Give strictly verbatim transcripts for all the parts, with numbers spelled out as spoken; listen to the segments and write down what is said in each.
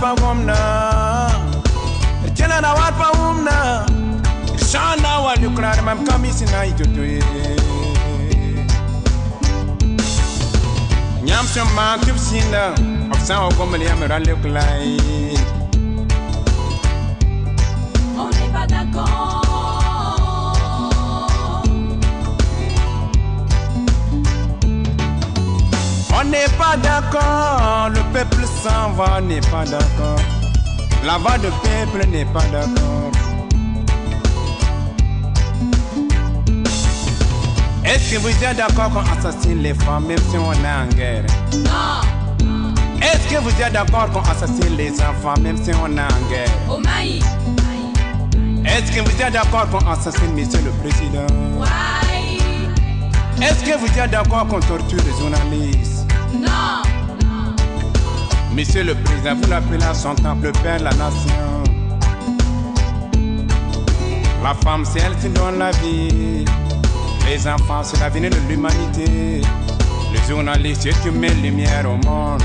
pagomna Jela na wat paumna Shana wa lukrar mam kamisi na itutuye Nyam sama tupsinda Oksan wa komali amera luklai On n'est pas d'accord. On n'est pas d'accord, le peuple s'en va, n'est pas d'accord. La voix du peuple n'est pas d'accord. Est-ce que vous êtes d'accord qu'on assassine les femmes même si on est en guerre? Non. Est-ce que vous êtes d'accord qu'on assassine les enfants même si on est en guerre? Au maïs. Est-ce que vous êtes d'accord qu'on assassine monsieur le président? Ouais. Est-ce que vous êtes d'accord qu'on torture les journalistes? Non. Monsieur le président, vous l'appelez à son temple, le père de la nation. La femme, c'est elle qui donne la vie. Les enfants, c'est l'avenir de l'humanité. Les journalistes, c'est qui met lumière au monde.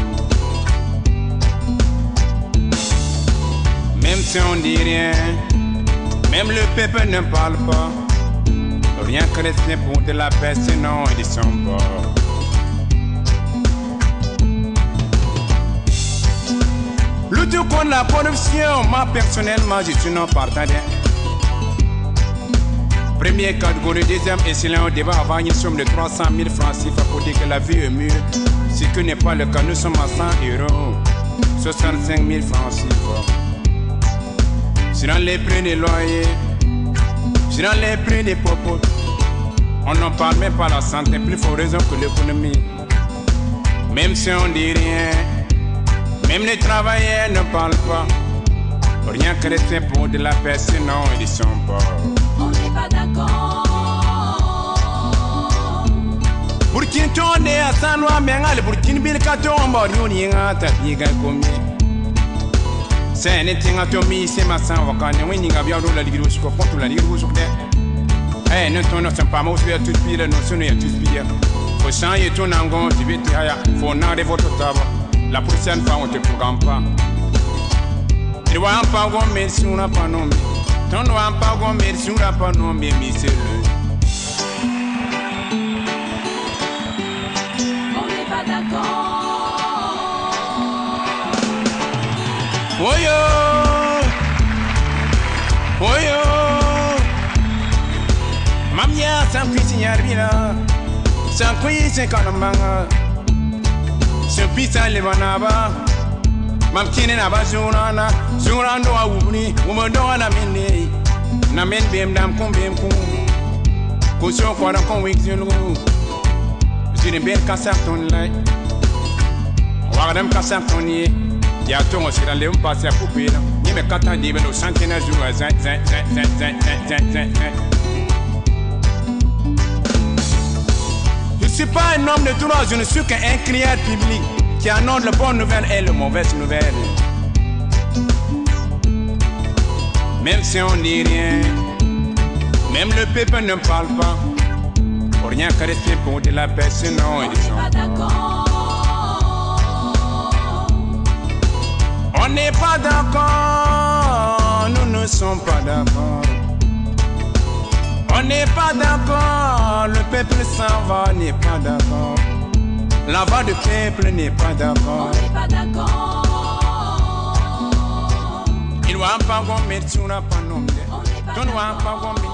Même si on dit rien, même le peuple ne parle pas. Rien que rester pour de la paix, sinon ils sont morts. Lutter contre la corruption, moi personnellement, je suis non partenaire. Première catégorie, deuxième excellent au débat avant une somme de trois cent mille francs C F A pour dire que la vie est mieux. Ce qui n'est pas le cas, nous sommes à cent euros, soixante-cinq mille francs C F A. C'est dans les prix des loyers, c'est dans les prix des propos. On n'en parle même pas de la santé, plus fort raison que l'économie. Même si on dit rien, même les travailleurs ne parlent pas. Rien que rester pour de la paix, sinon ils sont pas. On n'est pas d'accord. Pour qui tourne à San Juan, Bengal, pour qui ne vit qu'à tomber, on y a ta biga comme c'est anything à Tommy, c'est ma sang, on can win a bien la ligue rouge, contre la ligue rouge. Eh, ne tourne pas, moi, je tout pire, non, ce n'est tout pire. Faut changer ton angon, tu veux te faut n'arrêter votre table. La prochaine fois, on te programme pas. Tu vois pas qu'on met sur la panome. Tu ne vois pas qu'on met sur la panome, mais c'est le. On n'est pas d'accord. Oh yo! Oh yo! Mamia, sans cuisiner, rien. Sans cuisiner, quand on mange. Sans pizza, les vanabas. Mam kine na ba zurana zurando a wubni wumodo na mini na men bem dam kum bem kum ko so ko na kon wik zulu zine ben kasarton lai wa dem kasarton ye ya to mo sira le mpase a pupila ni me kata di belo santina zulu za za za za za za za. Je suis pas un homme de droit, je ne suis qu'un crieur public qui annonce la bonne nouvelle et la mauvaise nouvelle. Même si on dit rien, même le peuple ne parle pas. Pour rien que rester pour de la paix, sinon ils sont pas d'accord. On n'est pas d'accord, nous ne sommes pas d'accord. On n'est pas d'accord, le peuple s'en va, n'est pas d'accord. La voix du peuple n'est pas d'accord. On n'est pas d'accord. Il ne va pas qu'on mette sur la panome. On n'est pas d'accord.